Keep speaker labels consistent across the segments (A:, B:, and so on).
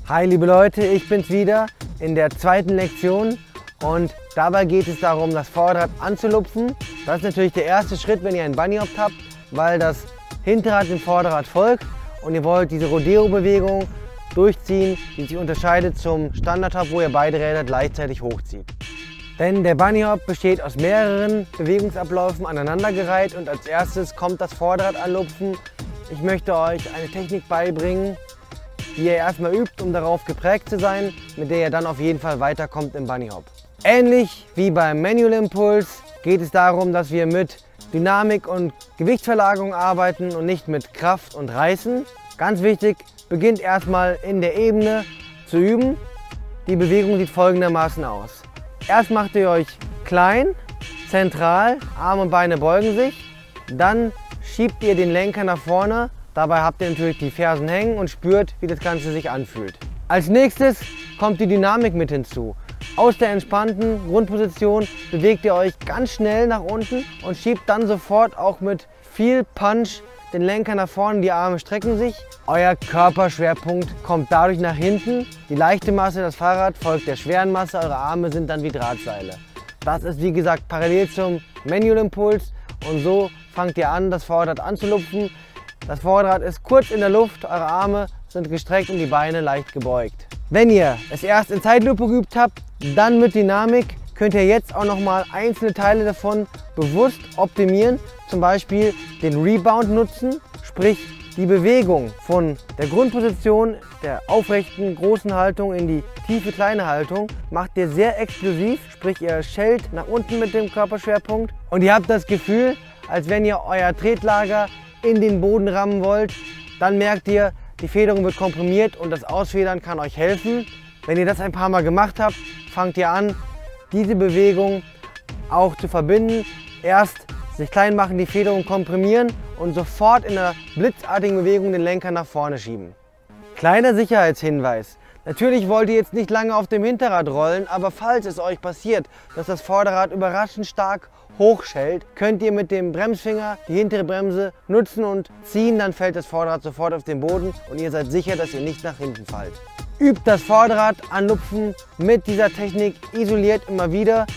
A: Hi liebe Leute, ich bin's wieder in der zweiten Lektion und dabei geht es darum, das Vorderrad anzulupfen. Das ist natürlich der erste Schritt, wenn ihr ein Bunnyhop habt, weil das Hinterrad dem Vorderrad folgt und ihr wollt diese Rodeo-Bewegung durchziehen, die sich unterscheidet zum Standardhop, wo ihr beide Räder gleichzeitig hochzieht. Denn der Bunnyhop besteht aus mehreren Bewegungsabläufen aneinandergereiht und als erstes kommt das Vorderrad anlupfen. Ich möchte euch eine Technik beibringen, die ihr erstmal übt, um darauf geprägt zu sein, mit der ihr dann auf jeden Fall weiterkommt im Bunnyhop. Ähnlich wie beim Manual Impulse geht es darum, dass wir mit Dynamik und Gewichtsverlagerung arbeiten und nicht mit Kraft und Reißen. Ganz wichtig, beginnt erstmal in der Ebene zu üben. Die Bewegung sieht folgendermaßen aus. Erst macht ihr euch klein, zentral, Arme und Beine beugen sich, dann schiebt ihr den Lenker nach vorne. Dabei habt ihr natürlich die Fersen hängen und spürt, wie das Ganze sich anfühlt. Als nächstes kommt die Dynamik mit hinzu. Aus der entspannten Grundposition bewegt ihr euch ganz schnell nach unten und schiebt dann sofort auch mit viel Punch den Lenker nach vorne, die Arme strecken sich. Euer Körperschwerpunkt kommt dadurch nach hinten. Die leichte Masse, das Fahrrad, folgt der schweren Masse, eure Arme sind dann wie Drahtseile. Das ist wie gesagt parallel zum Manual Impulse und so fangt ihr an, das Vorderrad anzulupfen. Das Vorderrad ist kurz in der Luft, eure Arme sind gestreckt und die Beine leicht gebeugt. Wenn ihr es erst in Zeitlupe geübt habt, dann mit Dynamik, könnt ihr jetzt auch noch mal einzelne Teile davon bewusst optimieren. Zum Beispiel den Rebound nutzen, sprich die Bewegung von der Grundposition, der aufrechten großen Haltung in die tiefe kleine Haltung macht ihr sehr explosiv, sprich ihr schellt nach unten mit dem Körperschwerpunkt und ihr habt das Gefühl, als wenn ihr euer Tretlager in den Boden rammen wollt, dann merkt ihr, die Federung wird komprimiert und das Ausfedern kann euch helfen. Wenn ihr das ein paar Mal gemacht habt, fangt ihr an, diese Bewegung auch zu verbinden. Erst sich klein machen, die Federung komprimieren und sofort in einer blitzartigen Bewegung den Lenker nach vorne schieben. Kleiner Sicherheitshinweis. Natürlich wollt ihr jetzt nicht lange auf dem Hinterrad rollen, aber falls es euch passiert, dass das Vorderrad überraschend stark hochschellt, könnt ihr mit dem Bremsfinger die hintere Bremse nutzen und ziehen, dann fällt das Vorderrad sofort auf den Boden und ihr seid sicher, dass ihr nicht nach hinten fallt. Übt das Vorderrad anlupfen mit dieser Technik, isoliert immer wieder.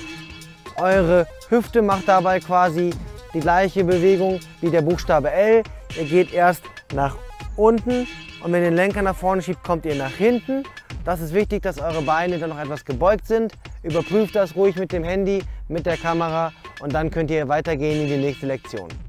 A: Eure Hüfte macht dabei quasi die gleiche Bewegung wie der Buchstabe L. Ihr geht erst nach unten und wenn ihr den Lenker nach vorne schiebt, kommt ihr nach hinten. Das ist wichtig, dass eure Beine dann noch etwas gebeugt sind. Überprüft das ruhig mit dem Handy, mit der Kamera und dann könnt ihr weitergehen in die nächste Lektion.